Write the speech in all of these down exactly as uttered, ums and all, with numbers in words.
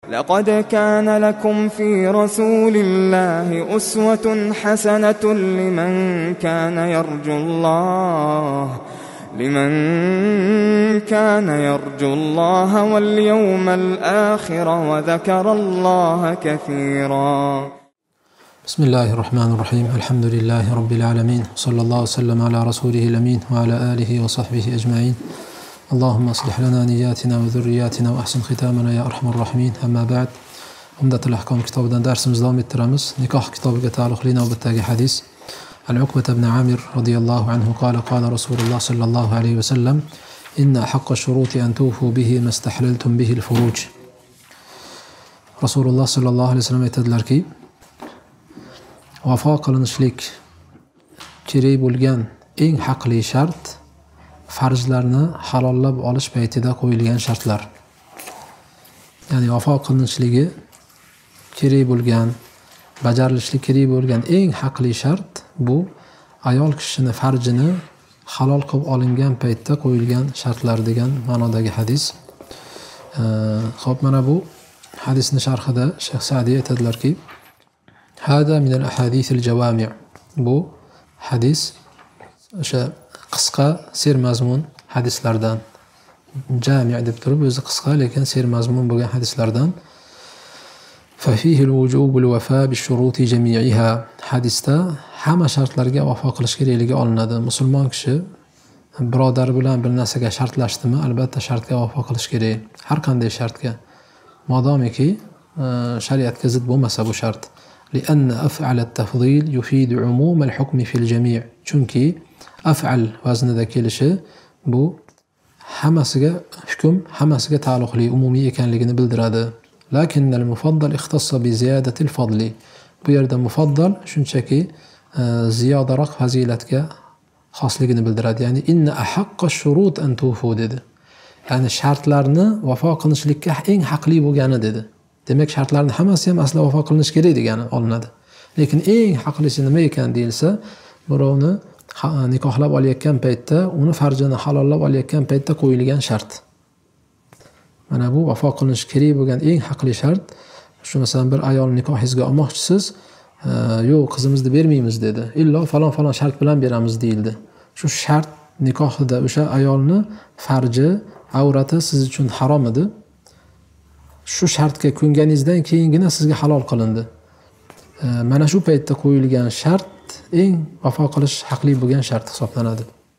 لقد كان لكم في رسول الله أسوة حسنة لمن كان يرجو الله لمن كان يرجو الله واليوم الآخر وذكر الله كثيرا. بسم الله الرحمن الرحيم. الحمد لله رب العالمين، صلى الله وسلم على رسوله الأمين وعلى آله وصحبه أجمعين. اللهم اصلح لنا نياتنا وذرياتنا وأحسن ختامنا يا أرحم الراحمين. أما بعد، عمدة الأحكام كتابنا درسimiz davom ettiramiz. Nikoh kitobiga taalluqli navbatdagi hadis. Al-Uqbah ibn Amir radhiyallohu anhu qala qala Rasululloh sallallohu alayhi va sallam: "Inna haqqa shuruti an tufu bihi mastahlaltum bihi al-furuj." Rasululloh sallallohu alayhi va sallam aytadilarki, vafo qilinishlik kerak bo'lgan eng haqli shart farzlarni halollab olish paytida qo'yilgan shartlar. Ya'ni vafo qilinishligi kerak bo'lgan, bajarilishlik kerak bo'lgan eng haqli shart bu ayol kishini farjini halol qilib olingan paytda qo'yilgan shartlar degan ma'nodagi hadis. Xo'p, mana bu hadisning sharhida Shayx Sa'di aytadilarki, "Hada min al-ahadith al-jawami'." Bu hadis o'sha qisqa sermazmun hadislardan. Jami' deb turib o'zi qisqa lekin sermazmun bo'lgan hadislardan. Fa fihi al-wujub al-wafa bi-shuruti jami'iha. Hadisda hamma shartlarga vafo qilish kerakligi olinadi. Musulmon kishi birodar bilan bir narsaga shartlashdimi, albatta shartga vafo qilish kerak. Har qanday shartga. Modomiki shariatga zid bo'lmasa bu shart. لأن أفعل التفضيل يفيد عموم الحكم في الجميع. Chunki af'al vaznida kelishi bu hammasiga hukm, hammasiga taalluqli, umumiy ekanligini bildiradi. Lakin al-mufaddal ixtassa bi ziyadati al-fadli. Bu yerda mufaddal shunchaki ziyodaroq fazilatga xosligini bildiradi. Ya'ni inna ahaqqa shurut an tufu dedi. Ya'ni shartlarni vafo qilishlikka eng haqli bo'lgani dedi. Demak, shartlarning hammasi ham asla vafo qilinish kerak degani olinadi. Lekin eng haqlisi nima ekan deyilsa, birovni nikohlab olayotgan paytda, uni farjini halollab olayotgan paytda qo'yilgan shart. Mana bu vafo qilinish kerak bo'lgan eng haqli shart. Shu masalan bir ayol nikohingizga olmoqchisiz, yo'q qizimizni bermaymiz dedi. Illo falon falon shart bilan beramiz deyildi. Shu shart nikohida o'sha ayolni farji, avrati siz uchun harom edi. Shu shartga ko'nganingizdan keyingina sizga halol qilindi. Mana shu paytda qo'yilgan shart eng vafo qilish haqli bo'lgan shart hisoblanadi.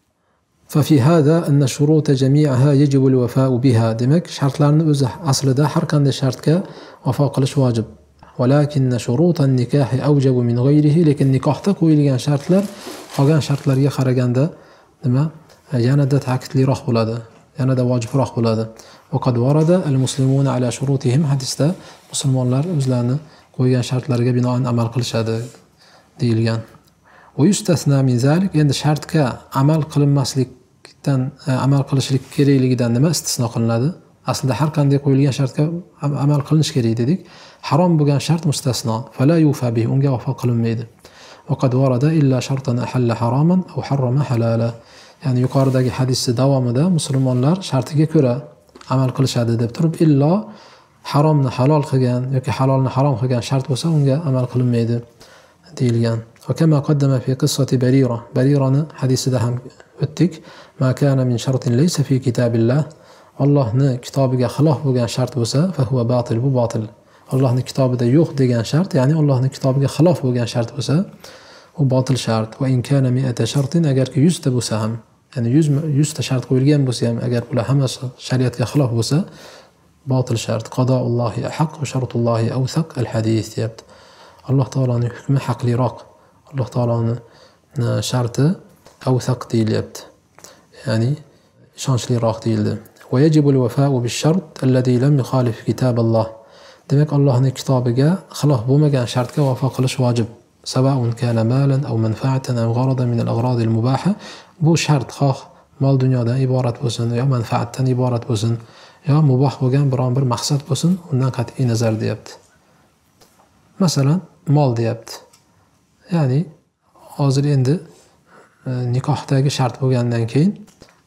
Fa fi hada anna shuruta jami'aha yajibu al-wafa'u biha. Demak, shartlarni o'zi aslida har qanday shartga vafo qilish vojib. Walakin shurutan nikahi awjabu min ghayrihi. Lekin nikohda qo'yilgan shartlar qolgan shartlarga qaraganda nima? Yanada ta'kidliroq bo'ladi, yanada vojibroq bo'ladi. Vaqad warada al-muslimuna ala shurutihim. Hadisda musulmonlar o'zlarini qo'ygan shartlarga binoan amal qilishadi deyilgan. Va yustasna min zalik. Endi shartga amal qilinmaslikdan, amal qilishlik kerakligidan nima istisno qilinadi? Aslida har qanday qo'yilgan shartga amal qilinish kerak dedik. Harom bo'lgan shart mustasno. Fala yufa bihi. Unga vafo qilinmaydi. Vaqad warada illa shartan ahalla haraman aw harrama halala. Ya'ni yuqoridagi hadisning davomida musulmonlar shartiga ko'ra amal qilishadi deb turib, illo haromni halol qilgan yoki halolni harom qilgan shart bo'lsa unga amal qilinmaydi deyilgan. Va kama qaddama fi qissati Barira. Barirani hadisida ham o'tdik. Ma kana min shartin laysa fi kitabillah. Allohning kitobiga xilof bo'lgan shart bo'lsa, fa huwa batil, bu batil. Allohning kitobida yo'q degan shart, ya'ni Allohning kitobiga xilof bo'lgan shart bo'lsa, u batil shart. Va in kana mi'ata shartin, agarki yuz ta bo'lsa ham, ya'ni yuz ta shart qo'yilgan bo'lsa ham, agar bular hammasi shariatga xilof bo'lsa, batil shart. Qadoullohi ahq va shartullohi awsaq al-hadis deyapti. Alloh taoloning hukmi haqliroq. Alloh taoloning sharti awsaq deyilyapti. Ya'ni ishonchliroq deyildi. Va yajibu al-wafa'u bish-shart alladhi lam yukhalif kitaballoh. Demak, Allohning kitobiga xilof bo'lmagan shartga vafo qilish vojib. Sawa'un kana malan aw manfa'atan aw gharadan min al-aghrad al-mubaha. Bu shart xoh mol dunyodan iborat bo'lsin, yo manfaatdan iborat bo'lsin, yo muboh bo'lgan biron bir maqsad bo'lsin, undan qat'iy nazar deyapti. Masalan, mol deyapti. Ya'ni hozir endi nikohdagi shart bo'lgandan keyin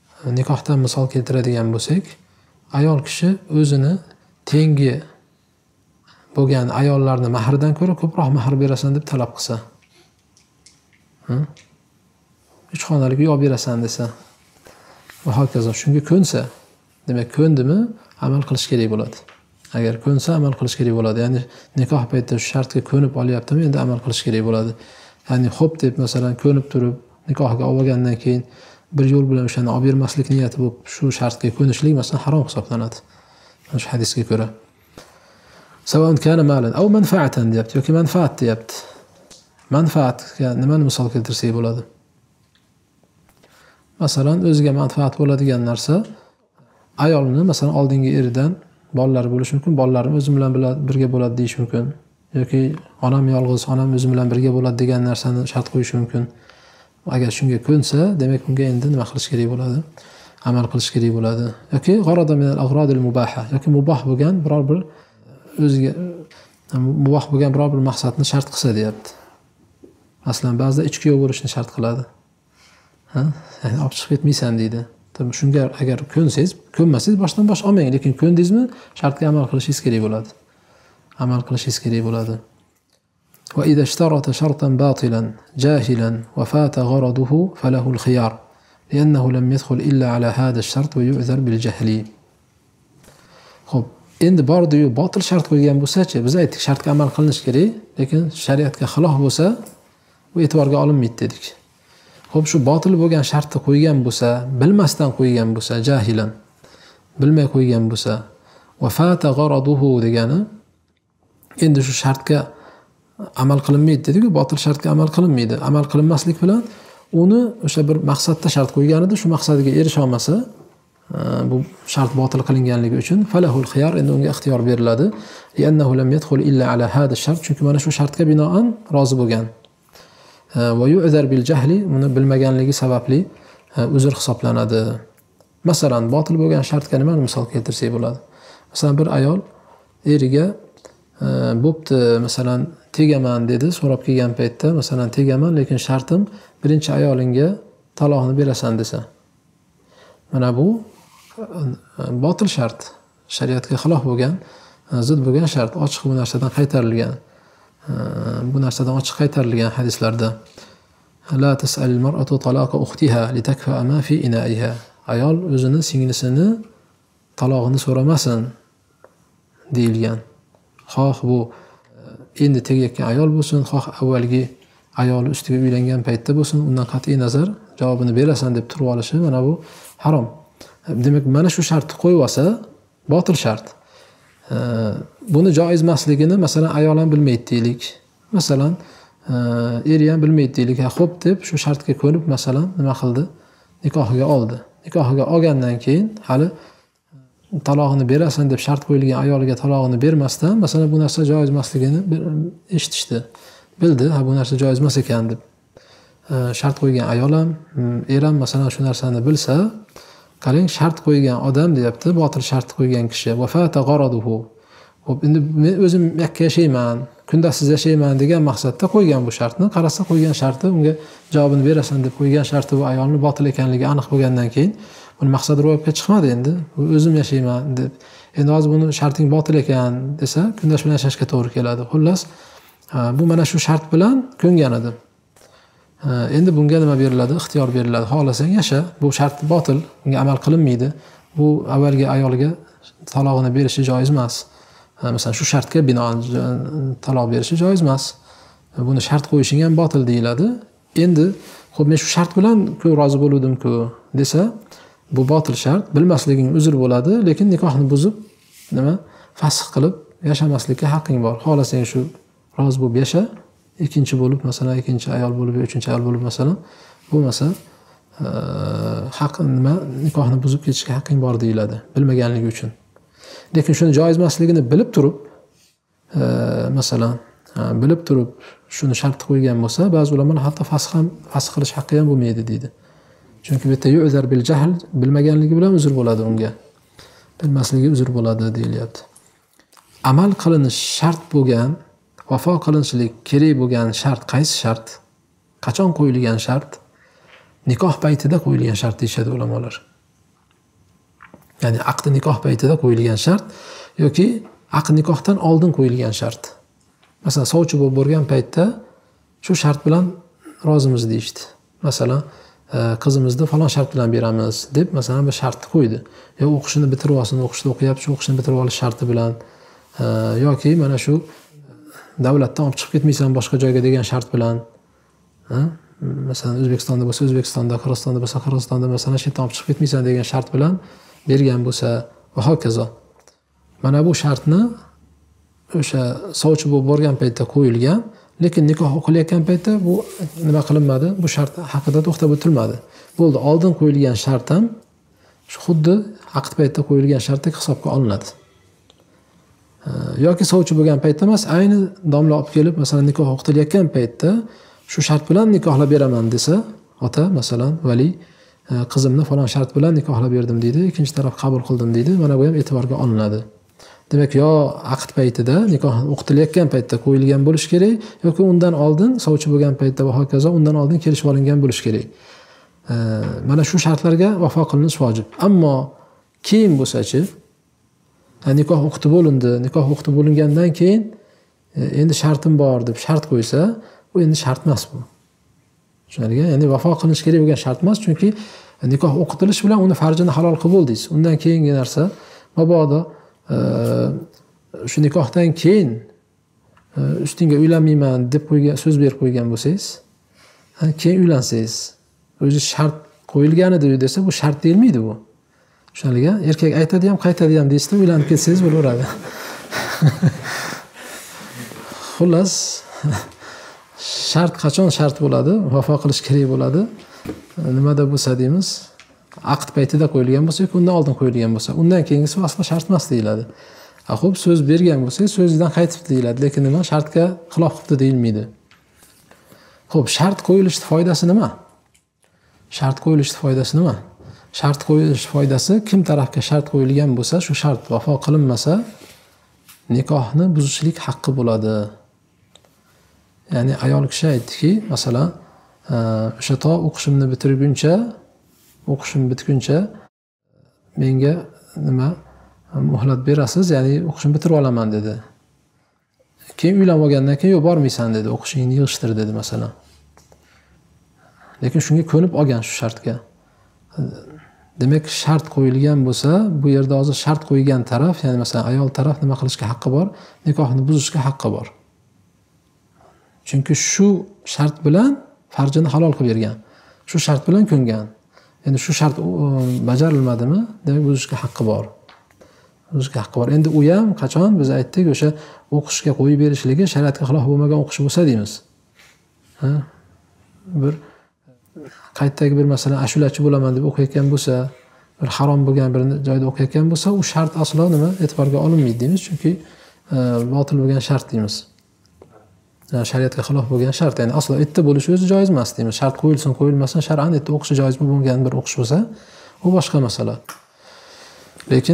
nikohdan misol keltiradigan bo'lsak, ayol kishi o'zini tengi bo'lgan ayollarni mahridan ko'ra ko'proq mahr berasan deb talab qilsa, uch xonalik uy olib berasan desa va hokazo, shunga ko'nsa, demak ko'ndimi amal qilish kerak bo'ladi. Agar ko'nsa amal qilish kerak bo'ladi. Ya'ni nikoh paytida shu shartga ko'nib olyaptimi, endi amal qilish kerak bo'ladi. Ya'ni xo'p deb masalan ko'nib turib nikohga olgandan keyin bir yo'l bilan o'shani olib bermaslik niyati bo'lib shu shartga ko'nishlik masalan harom hisoblanadi. Shu hadisga ko'ra. Savan kana malan aw manfaatan deyapti yoki manfaat deyapti. Manfaatga nimani misol keltirsak bo'ladi? Masalan, o'ziga manfaat bo'ladigan narsa, ayolni masalan oldingi eridan bolalari bo'lishi mumkin, bolalarim o'zim bilan birga bo'ladi deyish mumkin. Yoki onam yolg'iz, onam o'zim bilan birga bo'ladi degan narsani shart qo'yish mumkin. Agar shunga ko'nsa, demak unga endi nima qilish kerak bo'ladi? Amal qilish kerak bo'ladi. Yoki g'arada min al-aghrad al-mubaha, yoki muboh bo'lgan biror bir o'ziga muboh bo'lgan biror bir maqsadni shart qilsa deyapti. Masalan, ba'zida ichki yo'l bo'lishni shart qiladi. Ha? Ya'ni olib chiqib ketmaysan deydi. Tabii shunga agar ko'nsangiz, ko'nmasangiz boshdan bosh olmang, lekin ko'ndingizmi, shartga amal qilishingiz kerak bo'ladi. Amal qilishingiz kerak bo'ladi. Wa idha ishtarata shartan batilan jahilan wa fata gharaduhu falahu al-khiyar li'annahu lam yadkhul illa ala hadha ash-shart wa yu'zar bil jahli. Xo'p, endi bordi-yu botil shart qo'ygan bo'lsa-chi, biz aytdik shartga amal qilinish kerak, lekin shariatga xilof bo'lsa, bu e'tiborga olinmaydi dedik. Xo'p, shu botil bo'lgan shartni qo'ygan bo'lsa, bilmasdan qo'ygan bo'lsa, jahilan, bilmay qo'ygan bo'lsa, va fata gharaduhu degani endi shu shartga amal qilinmaydi dedik-ku, botil shartga amal qilinmaydi. Amal qilinmaslik bilan uni o'sha bir maqsadda shart qo'ygan edi, shu maqsadiga erisha olmasa, bu shart botil qilinganligi uchun falahul xiyar, endi unga ixtiyor beriladi. Li'annahu lam yadkhul illa ala hada shart, chunki mana shu shartga binoan rozi bo'lgan. Va yu'zar bil jahli, uni bilmaganligi sababli uzr hisoblanadi. Masalan, botil bo'lgan shartga nima misol keltirsak bo'ladi? Masalan, bir ayol eriga bo'pti, masalan, tegaman dedi, so'rab kelgan paytda, masalan, tegaman, lekin shartim birinchi ayolingga taloqni berasan desa. Mana bu botil shart, shariatga xilof bo'lgan, zid bo'lgan shart, ochiq bu narsadan qaytarilgan. Bu narsadan ochiq qaytarilgan hadislarda. La tas'al al-mar'atu talaqa ukhtiha litakfa ma fi ina'iha. Ayol o'zini singlisini talog'ini so'ramasin deyilgan. Xoh bu endi tegayotgan ayol bo'lsin, xoh avvalgi ayoli ustiga uylangan paytda bo'lsin, undan qat'iy nazar javobini berasan deb turib olishi, mana bu harom. Demak, mana shu shartni qo'yib olsa, botil shart. Buni joiz emasligini masalan ayol ham bilmaydi deylik. Masalan, eri ham bilmaydi deylik. Ha, xo'p deb shu shartga ko'nib masalan nima qildi? Nikohiga oldi. Nikohiga olgandan keyin hali talog'ini berasan deb shart qo'yilgan ayoliga talog'ini bermasdan, masalan, bu narsa joiz emasligini eshitishdi. Bildi, ha bu narsa joiz emas ekan deb. Shart qo'ygan ayol ham, er ham masalan shu narsani bilsa, qarang, shart qo'ygan odam deyapti, botil shart qo'ygan kishi. Va fata gharaduhu. Xo'p, endi men o'zim yakka yashayman, kundasiz yashayman degan maqsadda qo'ygan bu shartni. Qarasa qo'ygan sharti, unga javobini berasan deb qo'ygan sharti bu ayolni botil ekanligi aniq bo'lgandan keyin buni maqsadi ro'yobga chiqmadi endi. O'zim yashayman deb. Endi hozir buni sharting botil ekan desa, kundosh bilan yashashga to'g'ri keladi. Xullas, bu mana shu shart bilan ko'ngan edi. Endi bunga nima beriladi? Ixtiyor beriladi. Xohlasang yasha, bu shart botil, unga amal qilinmaydi. Bu avvalgi ayoliga talog'ini berishi joiz emas. Masalan, shu shartga binoan taloq berishi joiz emas. Buni shart qo'yishing ham botil deyiladi. Endi, xo'p, men shu shart bilan ku rozi bo'ldim-ku desa, bu botil shart, bilmasliging uzr bo'ladi, lekin nikohni buzib, nima, fasx qilib yashamaslikka haqqing bor. Xohlasang shu rozi bo'lib yasha, ikkinchi bo'lib, masalan, ikkinchi ayol bo'lib, uchinchi ayol bo'lib masalan, bo'lmasa, haq nima, nikohni buzib ketishga haqqing bor deyiladi, bilmaganligi uchun. Lekin shuni joiz emasligini bilib turib, masalan, bilib turib shuni shart qo'ygan bo'lsa, ba'zi ulamolar hatto fasx ham fasx qilish haqqi ham bo'lmaydi deydi. Chunki bu yerda yu'zar bil jahl, bilmaganligi bilan uzr bo'ladi unga. Bilmasligi uzr bo'ladi deyilyapti. Amal qilinish shart bo'lgan, vafo qilinishlik kerak bo'lgan shart qaysi shart? Qachon qo'yilgan shart? Nikoh paytida qo'yilgan shart deyshadi ulamolar. Ya'ni aqdi nikoh paytida qo'yilgan shart yoki aqd nikohdan oldin qo'yilgan shart. Masalan, sovchi bo'lib bo'lgan paytda shu shart bilan rozimiz deyishdi. Masalan, qizimizni falon shart bilan beramiz deb masalan bir shartni qo'ydi. Yo o'qishini bitirib olsin, o'qishni o'qiyapti, shu o'qishini bitirib olish sharti bilan yoki mana shu davlatdan olib chiqib ketmaysan boshqa joyga degan shart bilan, masalan O'zbekistonda bo'lsa O'zbekistonda, Qirg'izistonda bo'lsa Qirg'izistonda masalan shu yerdan olib chiqib ketmaysan degan shart bilan bergan bo'lsa va hokazo. Mana bu shartni o'sha sovchi bo'lib borgan paytda qo'yilgan, lekin nikoh o'qilayotgan paytda bu nima qilinmadi? Bu shart haqida to'xtab o'tilmadi. Bo'ldi, oldin qo'yilgan shart ham shu xuddi aqd paytida qo'yilgan shartdek hisobga olinadi. Yoki sovchi bo'lgan paytda emas, ayni domla olib kelib, masalan nikoh o'qilayotgan paytda shu shart bilan nikohlab beraman desa, ota masalan vali qizimni falon shart bilan nikohlab berdim deydi, ikkinchi taraf qabul qildim deydi. Mana bu ham e'tiborga olinadi. Demak, yo aqd paytida, nikoh o'qitilayotgan paytda qo'yilgan bo'lish kerak, yoki undan oldin sovchi bo'lgan paytda va hokazo undan oldin kelishib olingan bo'lish kerak. Mana shu shartlarga vafo qilinish vojib. Ammo keyin bo'lsa-chi, nikoh o'qitib bo'lindi, nikoh o'qitib bo'lingandan keyin endi shartim bor deb shart qo'ysa, bu endi shart emas bu. Tushunarli? Ya'ni vafo qilinish kerak bo'lgan shart emas, chunki nikoh o'qitilish bilan uni farzini halol qilib bo'ldingiz. Undan keyingi narsa mabodo shu nikohdan keyin ustingga uylanmayman deb qo'ygan, so'z berib qo'ygan bo'lsangiz, keyin uylansangiz, o'zi shart qo'yilgan edi desa, bu shart deyilmaydi bu. Tushunarli? Erkak aytadi ham, qaytadi ham deysiz, uylanib ketsangiz bo'laveradi. Xullas, shart qachon shart bo'ladi, vafo qilish kerak bo'ladi. Nimada bo'lsa deymiz, aqd paytida qo'yilgan bo'lsa yoki undan oldin qo'yilgan bo'lsa, undan keyingisi aslo shart emas deyiladi. Ha, xo'p, so'z bergan bo'lsa, so'zidan qaytib deyiladi, lekin nima shartga xilof qildi deyilmaydi. Xo'p, shart qo'yilishi foydasi nima? Shart qo'yilishi foydasi nima? Shart qo'yilish foydasi, kim tarafga shart qo'yilgan bo'lsa, shu shart vafo qilinmasa, nikohni buzishlik haqqi bo'ladi. Ya'ni ayol kishi aytdiki, masalan, o'sha to o'qishimni bitirguncha, o'qishim bitguncha menga nima muhlat berasiz, ya'ni o'qishimni bitirib olaman dedi. Keyin uylanib olgandan keyin yo'q, bormaysan dedi, o'qishingni yig'ishtir dedi masalan. Lekin shunga ko'nib olgan shu shartga. Demak, shart qo'yilgan bo'lsa, bu yerda hozir shart qo'ygan taraf, ya'ni masalan ayol taraf nima qilishga haqqi bor? Nikohni buzishga haqqi bor. Chunki shu shart bilan farzini halol qilib bergan. Shu shart bilan ko'ngan. Endi shu shart bajarilmadimi? Demak, buzishga haqqi bor. Buzishga haqqi bor. Endi u ham qachon biz aytdik, o'sha o'qishga qo'yib berishligi shariatga xilof bo'lmagan o'qish bo'lsa deymiz. Ha? Bir qaytdagi bir masalan ashulachi bo'laman deb o'qiyotgan bo'lsa, bir harom bo'lgan bir joyda o'qiyotgan bo'lsa, u shart aslo nima e'tiborga olinmaydi deymiz, chunki botil bo'lgan shart deymiz. Yani shariatga xilof bo'lgan shart, ya'ni aslo erta bo'lishi o'zi joiz emas deymiz. Shart qo'yilsin, qo'yilmasin, shar'an erta o'qishi joiz bo'lgan bir o'qish bo'lsa, u boshqa masala. Lekin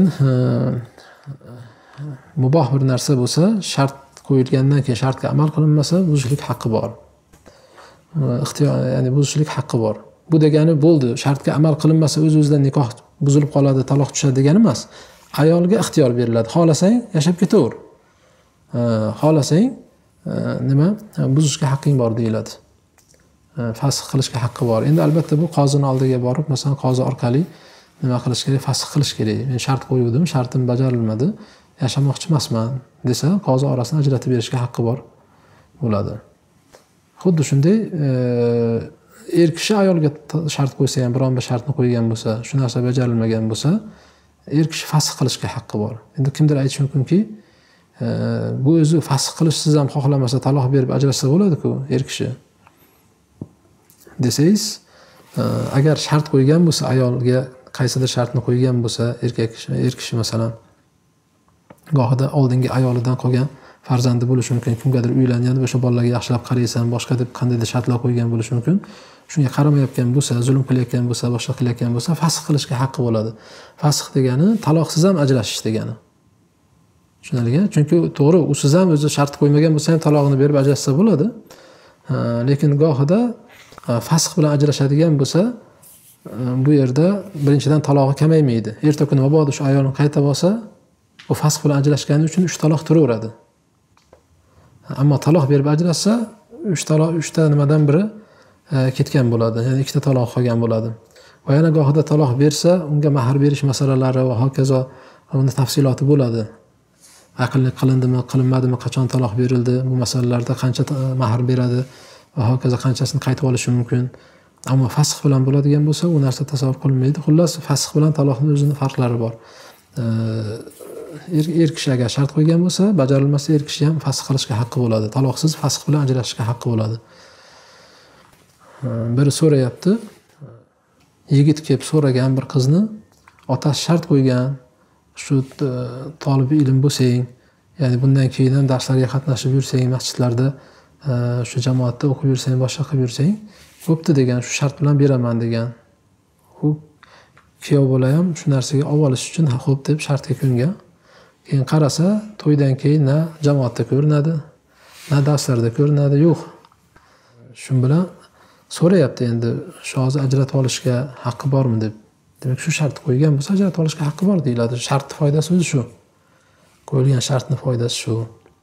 muboh bir narsa bo'lsa, shart qo'yilgandan keyin shartga amal qilinmasa, buzishlik haqqi bor. Ixtiyor, ya'ni buzishlik haqqi bor. Bu degani bo'ldi, shartga amal qilinmasa o'z-o'zidan nikoh buzilib qoladi, taloq tushadi degani emas. Ayolga ixtiyor beriladi. Xohlasang yashab ketaver. Xohlasang nima buzishga haqqing bor deyiladi. Fasx qilishga haqqi bor. Endi albatta bu qozining oldiga borib, masalan, qozi orqali nima qilish kerak? Fasx qilish kerak. Men shart qo'yuvdim, shartim bajarilmadi, yashamoqchi emasman desa, qozi orasini ajratib berishga haqqi bor bo'ladi. Xuddi shunday, er kishi ayolga shart qo'ysa ham, biron bir shartni qo'ygan bo'lsa, shu narsa bajarilmagan bo'lsa, er kishi fasx qilishga haqqi bor. Endi kimdir aytishi mumkinki, bu o'zi fasx qilish siz ham xohlamasa taloq berib ajrashsa bo'ladi-ku, er kishi. Desangiz, agar shart qo'ygan bo'lsa, ayolga qaysidir shartni qo'ygan bo'lsa, erkak kishi, er kishi masalan, gohida oldingi ayolidan qolgan farzandi bo'lishi mumkin, kimgadir uylangan, o'sha bolalarga yaxshilab qaraysan, boshqa deb qandaydir shartlar qo'ygan bo'lishi mumkin. Shunga qaramayotgan bo'lsa, zulm qilayotgan bo'lsa, boshqa qilayotgan bo'lsa, fasx qilishga haqqi bo'ladi. Fasx degani taloqsiz ham ajrashish degani. Tushunarli? Chunki to'g'ri, u siz ham o'zi shart qo'ymagan bo'lsa ham talog'ini berib ajrashsa bo'ladi. Lekin gohida fasx bilan ajrashadigan bo'lsa, bu yerda birinchidan talog'i kamaymaydi. Erta kuni mabodo shu ayolni qaytib olsa, u fasx bilan ajrashgani uchun uch taloq turaveradi. Ammo taloq berib ajrashsa, uch taloq uchta nimadan biri ketgan bo'ladi. Ya'ni ikkita taloq qolgan bo'ladi. Va yana gohida taloq bersa, unga mahar berish masalalari va hokazo uni tafsiloti bo'ladi. Aqllik qilindimi, qilinmadimi, qachon taloq berildi, bu masalalarda qancha mahar beradi va hokazo qanchasini qaytib olishi mumkin. Ammo fasx bilan bo'ladigan bo'lsa, u narsa tasavvur qilinmaydi. Xullas, fasx bilan taloqning o'zining farqlari bor. Er, er kishi agar shart qo'ygan bo'lsa, bajarilmasa er kishi ham fasx qilishga haqqi bo'ladi. Taloqsiz fasx bilan ajrashishga haqqi bo'ladi. Biri so'rayapti, yigit kelib so'ragan bir qizni, otasi shart qo'ygan, shu talib ilm bo'lsang, ya'ni bundan keyin ham darslarga qatnashib yursang, masjidlarda shu jamoatda o'qib yursang, boshqa qilib yursang, bo'pti degan, shu shart bilan beraman degan. U kuyov bola ham shu narsaga olib olish uchun xo'p deb shartga ko'ngan. Keyin qarasa, to'ydan keyin na jamoatda ko'rinadi, na darslarda ko'rinadi, yo'q. Shu bilan so'rayapti endi, shu hozir ajratib olishga haqqi bormi deb. Demak, shu shart qo'ygan bo'lsa, ajratib olishga haqqi bor deyiladi. Shartning foydasi o'zi shu. Qo'yilgan shartning foydasi shu.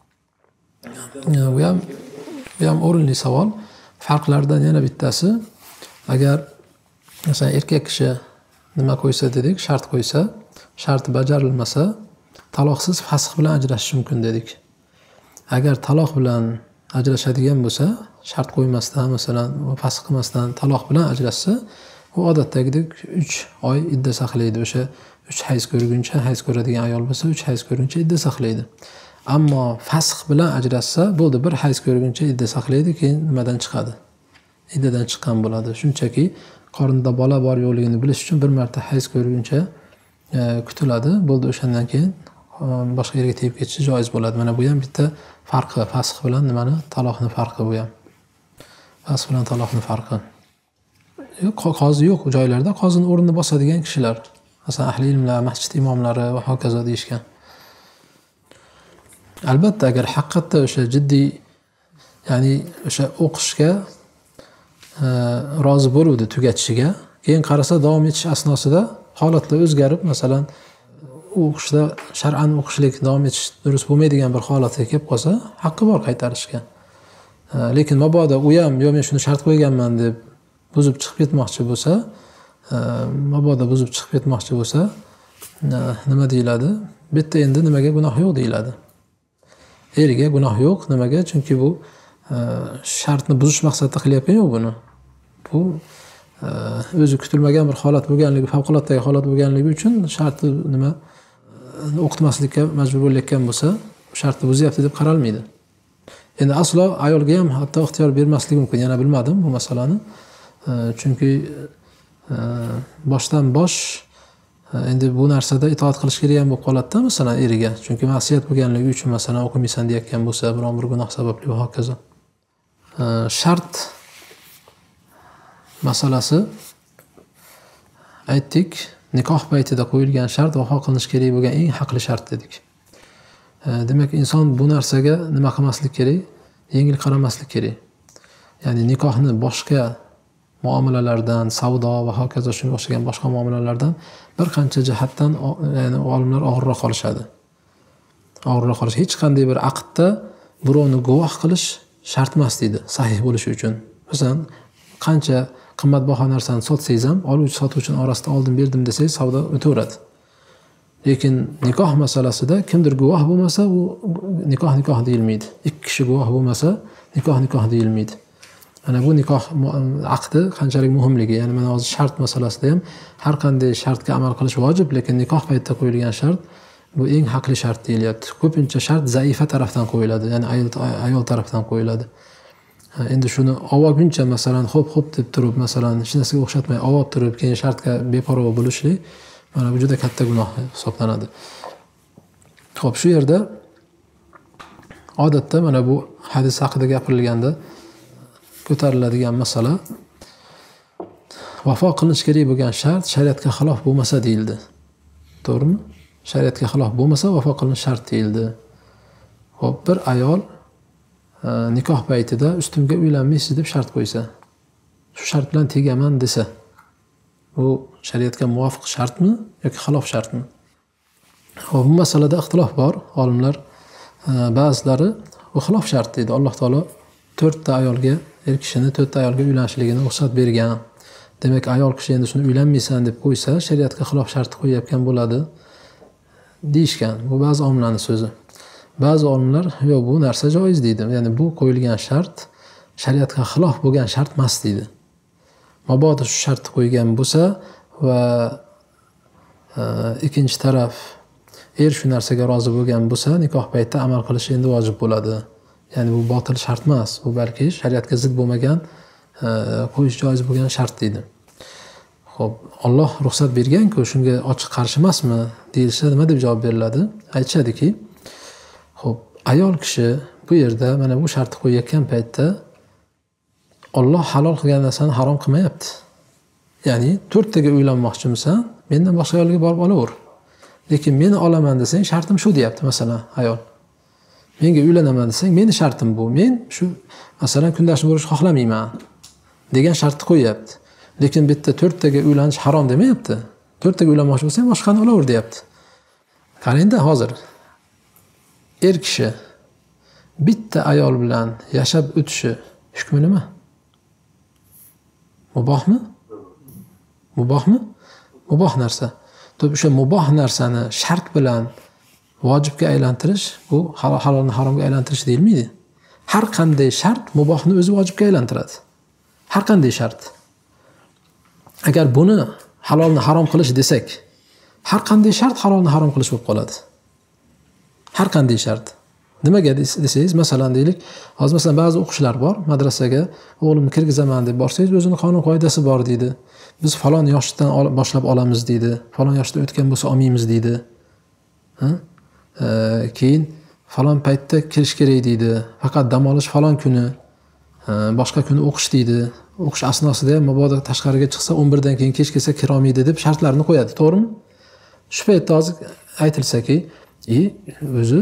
Bu ham bu ham o'rinli savol. Farqlardan yana bittasi, agar masalan erkak kishi nima qo'ysa dedik, shart qo'ysa, sharti bajarilmasa, taloqsiz fasx bilan ajrashish mumkin dedik. Agar taloq bilan ajrashadigan bo'lsa, shart qo'ymasdan, masalan, fasx qilmasdan taloq bilan ajrashsa, u odatdagidek uch oy idda saqlaydi. O'sha uch hayz ko'rguncha, hayz ko'radigan ayol bo'lsa, uch hayz ko'rguncha idda saqlaydi. Ammo fasx bilan ajrashsa, bo'ldi, bir hayz ko'rguncha idda saqlaydi, keyin nimadan chiqadi? Iddadan chiqqan bo'ladi. Shunchaki qornida bola bor yo'qligini bilish uchun bir marta hayz ko'rguncha e, kutiladi. Bo'ldi, o'shandan keyin boshqa yerga tegib ketishi joiz bo'ladi. Mana bu ham bitta farqi, fasx bilan nimani? Taloqning farqi bu ham. Fasx bilan taloqning farqi. Yo'q, qozi yo'q joylarda qozining o'rnini bosadigan kishilar. Masalan, ahli ilmlar, masjid imomlari va hokazo deyishgan. Albatta, agar haqiqatda o'sha jiddiy, ya'ni o'sha o'qishga e, rozi bo'luvdi tugatishiga, keyin qarasa davom etish asnosida holatlar o'zgarib, masalan, o'qishda shar'an o'qishlik davom etish durust bo'lmaydigan bir holatga kelib qolsa, haqqi bor qaytarishga. E, lekin mabodo u ham, "Yo, men shuni shart qo'yganman" deb buzib chiqib ketmoqchi bo'lsa, e, mabodo buzib chiqib ketmoqchi bo'lsa, e, nima deyiladi? Bu yerda endi nimaga gunoh yo'q deyiladi. Eriga gunoh yo'q. Nimaga? Chunki bu e, shartni buzish maqsadida qilyapgan yo'q buni. Bu e, o'zi kutilmagan bir holat bo'lganligi, favqulodda holat bo'lganligi uchun shartni nima e, o'qitmaslikka majbur bo'layotgan bo'lsa, shartni buzyapti deb qaralmaydi. Endi aslo ayolga ham hatto ixtiyor bermasligi mumkin. Yana bilmadim bu masalani. E, chunki e, boshdan bosh endi bu narsada itoat qilish kerak ham bo'lib qoladi-da, masalan, eriga. Chunki ma'siyat bo'lganligi uchun masalan o'qimaysan deyotgan bo'lsa, biron bir gunoh sababli va hokazo. Shart masalasi aytdik, nikoh paytida qo'yilgan shart vafo qilinish kerak bo'lgan eng haqli shart dedik. Demak, inson bu narsaga nima qilmaslik kerak? Yengil qaramaslik kerak. Ya'ni nikohni boshqa muomalalardan, savdo va hokazo shunga o'xshagan boshqa muomalalardan bir qancha jihatdan, ya'ni olimlar og'irroq qolishadi. Og'irroq qolish hech qanday bir aqdda birovni guvoh qilish shart emas deydi, sahih bo'lishi uchun. Masalan, qancha qimmatbaho narsani sotsangiz ham, oluvchi sotuvchining orasida oldim berdim desangiz, savdo o'taveradi. Lekin nikoh masalasida kimdir guvoh bo'lmasa, u nikoh nikoh deyilmaydi. Ikki kishi guvoh bo'lmasa, nikoh nikoh deyilmaydi. Mana bu nikoh aqdi qanchalik muhimligi, ya'ni mana hozir shart masalasida ham har qanday shartga amal qilish vojib, lekin nikoh paytida qo'yilgan shart bu eng haqli shart deyilyapti. Ko'pincha shart zaifa tarafdan qo'yiladi, ya'ni ayol ayol tarafdan qo'yiladi. Endi shuni olguncha masalan, xo'p xo'p deb turib, masalan, hech narsaga o'xshatmay olib turib, keyin shartga beparvo bo'lishlik, mana bu juda katta gunoh hisoblanadi. Xo'p, shu yerda odatda mana bu hadis haqida gapirilganda ko'tariladigan masala, vafo qilinish kerak bo'lgan shart shariatga xilof bo'lmasa deyildi. To'g'rimi? Shariatga xilof bo'lmasa vafo qilinish shart deyildi. Xo'p, bir ayol e, nikoh paytida ustimga uylanmaysiz deb shart qo'ysa, shu shart bilan tegaman desa, bu shariatga muvofiq shartmi yoki xilof shartmi? Hop, bu masalada ixtilof bor. Olimlar ba'zilari bu xilof shart deydi. Alloh taolo to'rtta ayolga, er kishini to'rtta ayolga uylanishligini ruxsat bergan. Demak, ayol kishi endi shuni uylanmaysan deb qo'ysa, shariatga xilof shart qo'yayotgan bo'ladi deyishgan. Bu ba'zi olimlarning so'zi. Ba'zi olimlar yo'q, bu narsa joiz deydi. Ya'ni bu qo'yilgan shart shariatga xilof bo'lgan shart emas deydi. Mabodo shu shartni qo'ygan bo'lsa va ikkinchi taraf er shu narsaga rozi bo'lgan bo'lsa, nikoh paytida amal qilish endi vojib bo'ladi. Ya'ni bu botil shart emas, bu balki shariatga zid bo'lmagan, qo'yish joiz bo'lgan shart deydi. Xo'p, Alloh ruxsat bergan-ku, shunga ochiq qarshi emasmi deyilsa, nima deb javob beriladi? Aytishadiki, xo'p, ayol kishi bu yerda mana bu shartni qo'yayotgan paytda Alloh halol qilgan narsani harom qilmayapti. Ya'ni to'rttaga uylanmoqchimisan, mendan boshqa ayolga borib olaver. Lekin meni olaman desang, shartim shu deyapti, masalan, ayol. Menga uylanaman desang, meni shartim bu. Men shu masalan kundoshim bo'lishni xohlamayman degan shartni qo'yapti. Lekin bitta to'rttaga uylanish harom demayapti. To'rttaga uylanmoqchi bo'lsang, boshqani olaver deyapti. Qarangda hozir er kishi bitta ayol bilan yashab o'tishi hukmi nima? Mubohmi? Mubohmi? Muboh narsa. To'p o'sha muboh narsani shart bilan vojibga aylantirish, bu halolni haromga aylantirish deyilmaydi. Har qanday shart mubohni o'zi vojibga aylantiradi. Har qanday shart. Agar buni halolni harom qilish desak, har qanday shart halolni harom qilish bo'lib qoladi. Har qanday shart. Nimaga desangiz, masalan deylik, hozir masalan ba'zi o'qishlar bor, madrasaga o'g'limni kirgizaman deb borsangiz, o'zining qonun qoidasi bor deydi. Biz falon yoshdan boshlab olamiz deydi. Falon yoshda o'tgan bo'lsa olmaymiz deydi. Ha? E, keyin falon paytda kirish kerak deydi. Faqat dam olish falon kuni, e, boshqa kuni o'qish deydi. O'qish asnosida ham mabodo tashqariga chiqsa o'n birdan keyin kech kelsa kira olmaydi deb shartlarni qo'yadi, to'g'rimi? Shu paytda hozir aytilsa-ki, "E, o'zi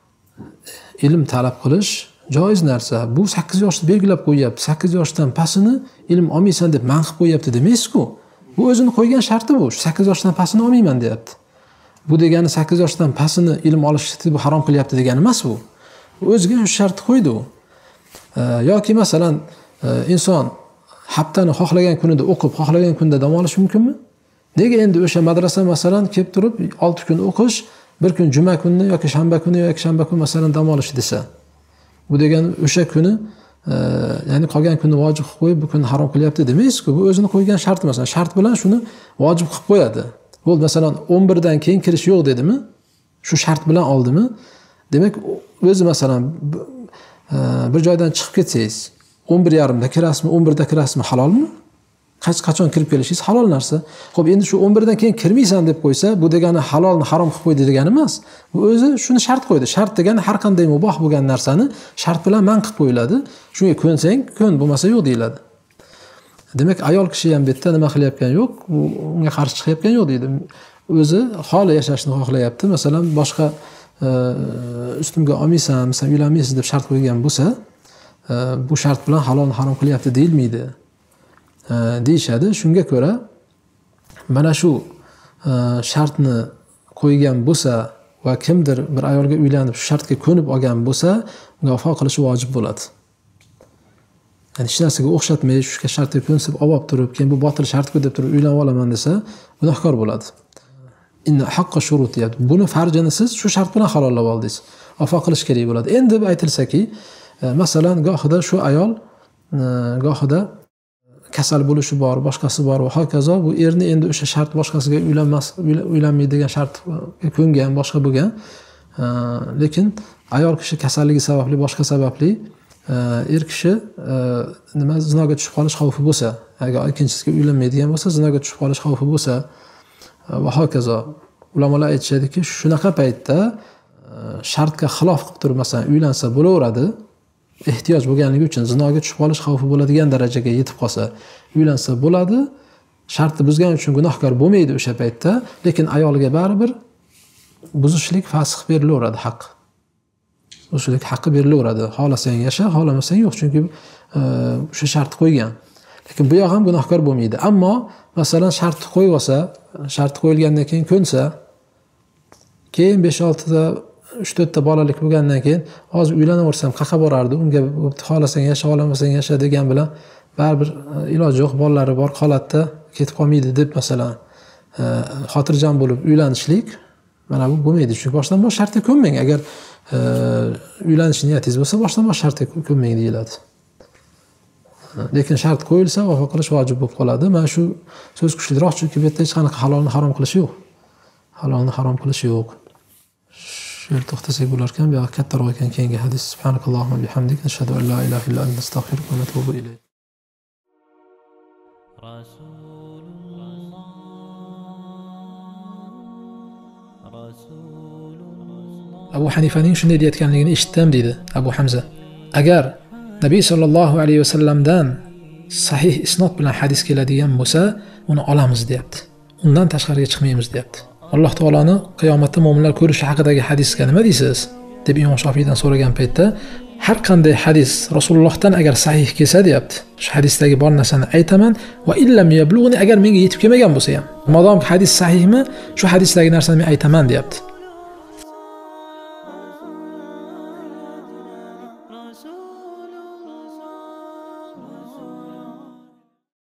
ilm talab qilish joiz narsa. Bu sakkiz yoshda belgilab qo'yapti. sakkiz yoshdan pastini ilm olmaysan deb man qilib qo'yapti" demaysiz-ku. Bu o'zini qo'ygan sharti bu. sakkiz yoshdan pastini olmayman deyapti. Bu degani sakkiz yoshdan pastini ilm olishni bu harom qilyapti degani emas bu. O'ziga shu shartni qo'ydi u. E, yoki masalan e, inson haftani xohlagan kunida o'qib, xohlagan kunda dam olish mumkinmi? Nega endi o'sha madrasa masalan kelib turib olti kun o'qish, bir kun juma kunni yoki shanba kuni yoki shanba kuni masalan dam olish desa, bu degani o'sha kuni, e, ya'ni qolgan kunni vojib qilib qo'yib, bu kunni harom qilyapti demaysiz-ku. Bu o'zini qo'ygan shart masalan, shart bilan shuni vojib qilib qo'yadi. Bu masalan o'n birdan keyin kirish yo'q dedimi? Shu shart bilan oldimi? Demak, o'zi masalan e, bir joydan chiqib ketsangiz, o'n bir yarimda kirasizmi, o'n birda kirasizmi, halolmi? Qachon kirib kelishingiz halol narsa. Xo'p, endi shu o'n birdan keyin kirmaysan deb qo'ysa, bu degani halolni harom qilib qo'ydi degani emas. Bu o'zi shuni shart qo'ydi. Shart degani har qanday muboh bo'lgan narsani shart bilan man qilib qo'yiladi. Shunga ko'nsang, ko'n, bo'lmasa yo'q deyiladi. Demak, ayol kishi ham bu yerda nima qilyapgani yo'q, bu unga qarshi chiqayotgani yo'q deydi. O'zi holi yashashni xohlayapti. Masalan, boshqa ustimga olmaysan, masalan, uylanmaysiz deb shart qo'ygan bo'lsa, bu shart bilan halolni harom qilyapti deyilmaydi. deyishadi. Shunga ko'ra mana shu shartni qo'ygan bo'lsa va kimdir bir ayolga uylanib shu shartga ko'nib olgan bo'lsa, unga vafo qilishi vojib bo'ladi. Ya'ni hech narsaga o'xshatmay shu shartga ko'nsib olib turib, keyin bu botil shart deb turib uylanib olaman desa, gunohkor bo'ladi. Inna haqqa shurut deyapti. Buni farjini siz shu shart bilan halollab oldingiz. Vafo qilish kerak bo'ladi. Endi aytilsa-ki, masalan, gohida shu ayol gohida kasal bo'lishi bor, boshqasi bor va hokazo, bu erni endi o'sha shart boshqasiga uylanmas, uylanmaydi degan shartga ko'ngan, boshqa bo'lgan. Lekin ayol kishi kasalligi sababli, boshqa sababli er kishi nima zinoga tushib qolish xavfi bo'lsa, agar ikkinchisiga uylanmaydigan bo'lsa, zinoga tushib qolish xavfi bo'lsa va hokazo. Ulamolar aytishadiki, shunaqa paytda shartga xilof qilib turib, masalan, uylansa bo'laveradi. Ehtiyoj bo'lganligi uchun zinoga tushib qolish xavfi bo'ladigan darajaga yetib qolsa, uylansa bo'ladi. Shartni buzgan uchun gunohkor bo'lmaydi o'sha paytda, lekin ayoliga baribir buzishlik fasx berilaveradi, haq. Buzishlik haqqi berilaveradi. Xohlasang yasha, xohlamasang yo'q, chunki o'sha shart qo'ygan. Lekin bu yoq ham gunohkor bo'lmaydi. Ammo masalan, shartni qo'yib olsa, shart qo'yilgandan keyin ko'nsa, keyin besh olti ta uch to'rt ta bolalik bo'lgandan keyin hozir uylanaversam qayerga borardi, unga xohlasang yasha, xohlamasang yasha degan bilan baribir iloji yo'q, bolalari bor holatda ketib qolmaydi deb masalan xotirjam bo'lib uylanishlik mana bu bo'lmaydi. Chunki boshdan bosh shartga ko'nmang. Agar uylanish niyatingiz bo'lsa, boshdan bosh shartga ko'nmang deyiladi. Lekin shart qo'yilsa, vafo qilish vojib bo'lib qoladi. Mana shu so'z kuchliroq, chunki bu yerda hech qanaqa halolni harom qilish yo'q. Halolni harom qilish yo'q. Shu yerda to'xtasak bo'lar ekan, bu yoq kattaroq ekan keyingi hadis. Subhanakallohumma bihamdik, nashhadu an la ilaha illa anta, astag'firuka va atubu ilayk. Abu Hanifaning shunday deyotganligini eshitdim deydi Abu Hamza. Agar Nabiy sallallohu alayhi vasallamdan sahih isnod bilan hadis keladigan bo'lsa, uni olamiz deyapti. Undan tashqariga chiqmaymiz deyapti. Alloh taoloni qiyomatda mu'minlar ko'rishi haqidagi hadisga nima deysiz? deb Imom Shofiydan so'ragan paytda har qanday hadis Rasulullohdan agar sahih kelsa deyapti, shu hadisdagi bor narsani aytaman va illam yablughni, agar menga yetib kelmagan bo'lsa ham, modom hadis sahihmi, shu hadisdagi narsani men aytaman deyapti.